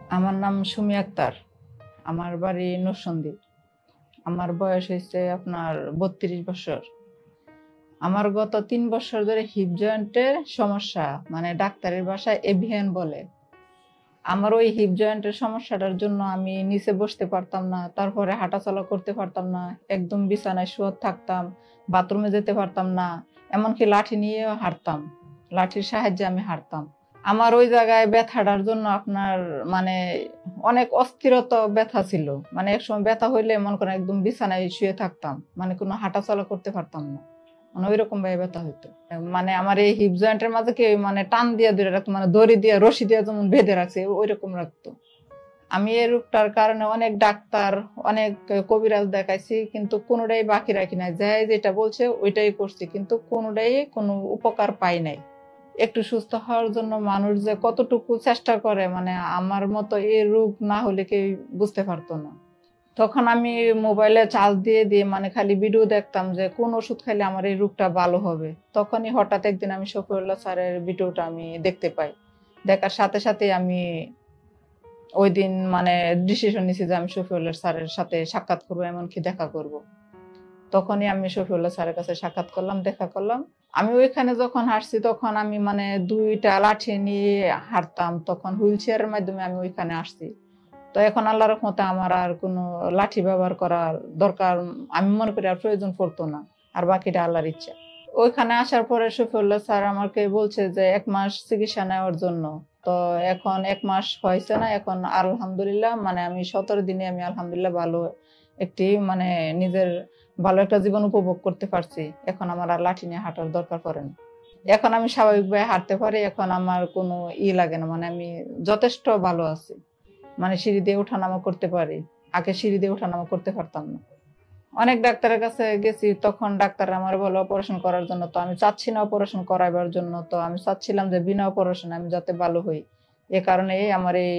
আমার নাম সুমি আক্তার। আমার বাড়ি নরসন্দী। আমার বয়স হয়েছে আপনার 32 বছর। আমার গত 3 বছর ধরে হিপ জয়েন্টের সমস্যা, মানে ডাক্তারের ভাষায় এভিএন বলে। আমার ওই হিপ জয়েন্টের সমস্যাটার জন্য আমি নিচে বসতে পারতাম না, তারপরে হাঁটাচলা করতে পারতাম না, একদম বিছানায় শুয়ে থাকতাম, বাথরুমে যেতে পারতাম না, এমনকি লাঠি নিয়েও হাঁটতাম, লাঠির সাহায্যে আমি হাঁটতাম। আমার ওই জায়গায় ব্যথাটার জন্য আপনার মানে অনেক অস্থিরতা ব্যথা ছিল। মানে একসময় ব্যথা হইলে মনে করেন একদম বিছানায় শুয়ে থাকতাম, মানে কোনো হাঁটাচলা করতে পারতাম না, মানে ওইরকম ভাবে ব্যথা হইতো। মানে আমার এই হিপ জয়েন্টের মাঝে কি মানে টান দিয়ে ধরে রাখতো, মানে দড়ি দিয়ে রশি দিয়ে যেমন বেঁধে রাখছে ওইরকম রাখতো। আমি এই রোগটার কারণে অনেক ডাক্তার, অনেক কবিরাজ দেখাইছি, কিন্তু কোনোটাই বাকি রাখি নাই। যাই যেটা বলছে ওইটাই করছি, কিন্তু কোনোটাই কোনো উপকার পাই নাই। একটু সুস্থ হওয়ার জন্য মানুষ যে কতটুকু চেষ্টা করে, মানে আমার মতো এই রোগ না হলে কেউ বুঝতে পারতো না। তখন আমি মোবাইলে চার্জ দিয়ে দিয়ে মানে খালি ভিডিও দেখতাম যে কোন ওষুধ খাইলে আমার এই রোগটা ভালো হবে। তখনই হঠাৎ একদিন আমি শফিউল্লাহ স্যারের ভিডিওটা আমি দেখতে পাই। দেখার সাথে সাথে আমি ওই দিন মানে ডিসিশন নিছি যে আমি শফিউল্লাহ স্যারের সাথে সাক্ষাৎ করবো, এমনকি দেখা করব। তখনই আমি শফিউল্লাহ স্যারের কাছে সাক্ষাৎ করলাম, দেখা করলাম। আমি ওইখানে যখন হাঁটছি তখন আমি মানে 2টা লাঠি নিয়ে হাঁটতাম, তখন হুইল চেয়ারের মাধ্যমে আমি ওইখানে আসছি। তো এখন আল্লাহর রহমতে আমার আর কোনো লাঠি ব্যবহার করার দরকার আমি মনে করি আর প্রয়োজন পড়তো না। আর বাকিটা আল্লাহর ইচ্ছা। ওইখানে আসার পরে শফিউল্লাহ স্যার আমাকে বলছে যে 1 মাস চিকিৎসা নেওয়ার জন্য। তো এখন 1 মাস হয়েছে না, এখন আলহামদুলিল্লাহ মানে আমি 17 দিনে আমি আলহামদুলিল্লাহ ভালো একটি মানে নিজের ভালো একটা জীবন উপভোগ করতে পারছি। এখন আমার আর লাঠি নিয়ে হাঁটার দরকার পড়ে না। এখন আমি স্বাভাবিকভাবে হাঁটতে পারি, এখন আমার কোনো লাগে না, মানে আমি যথেষ্ট ভালো আছি। মানে সিঁড়ি দিয়ে ওঠানামা করতে পারি, আগে সিঁড়ি দিয়ে ওঠানামা করতে পারতাম না। অনেক ডাক্তারের কাছে গেছি, তখন ডাক্তার আমার বলে অপারেশন করার জন্য। তো আমি চাচ্ছি না অপারেশন করাবার জন্য, তো আমি চাচ্ছিলাম যে বিনা অপারেশনে আমি যাতে ভালো হই। এ কারণে আমার এই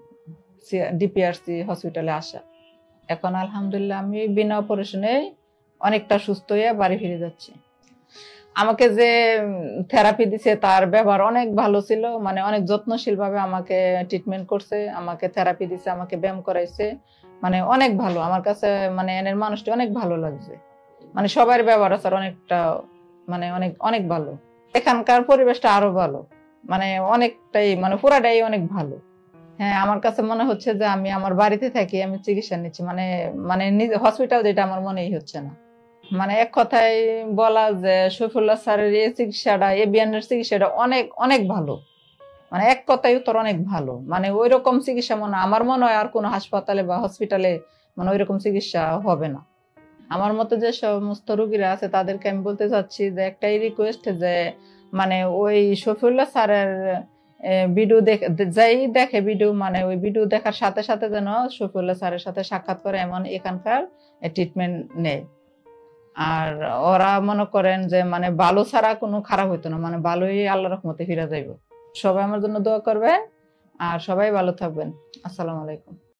ডিপিআরসি হসপিটালে আসা। এখন আলহামদুলিল্লাহ আমি বিনা অপারেশনে অনেকটা সুস্থ হয়ে বাড়ি ফিরে যাচ্ছি। আমাকে যে থেরাপি দিছে তার ব্যবহার অনেক ভালো ছিল, মানে অনেক যত্নশীল ভাবে আমাকে ট্রিটমেন্ট করছে, আমাকে থেরাপি দিছে, আমাকে ব্যায়াম করাইছে, মানে অনেক ভালো আমার কাছে। মানে এনের মানুষটি অনেক ভালো লাগছে, মানে সবার ব্যবহার আছে অনেকটা, মানে অনেক অনেক ভালো। এখানকার পরিবেশটা আরো ভালো, মানে অনেকটাই মানে পুরাটাই অনেক ভালো। হ্যাঁ, আমার কাছে মনে হচ্ছে যে আমি আমার বাড়িতে থাকি, আমি চিকিৎসা নিচ্ছি, মানে মানে নিজে হসপিটাল যেটা আমার মনেই হচ্ছে না। মানে এক কথায় বলা যে শফিউল্লাহ স্যারের এই চিকিৎসাটা, এবিএনের চিকিৎসাটা অনেক অনেক ভালো। মানে এক কথায় উত্তর অনেক ভালো, মানে ওই রকম চিকিৎসা মনে আমার মনে হয় আর কোনো হাসপাতালে বা হসপিটালে মানে ওই রকম চিকিৎসা হবে না। আমার মতো যে সমস্ত রোগীরা আছে তাদেরকে আমি বলতে চাচ্ছি যে একটাই রিকোয়েস্ট, যে মানে ওই শফিউল্লাহ স্যারের ভিডিও যাই দেখে ভিডিও, মানে ওই ভিডিও দেখার সাথে সাথে যেন শফিউল্লাহ স্যারের সাথে সাক্ষাৎ করে, এমন এখানকার ট্রিটমেন্ট নেয়। আর ওরা মনে করেন যে মানে ভালো ছাড়া কোনো খারাপ হইতো না, মানে ভালোই আল্লাহর রহমতে ফিরে যাইব। সবাই আমার জন্য দোয়া করবেন, আর সবাই ভালো থাকবেন। আসসালামু আলাইকুম।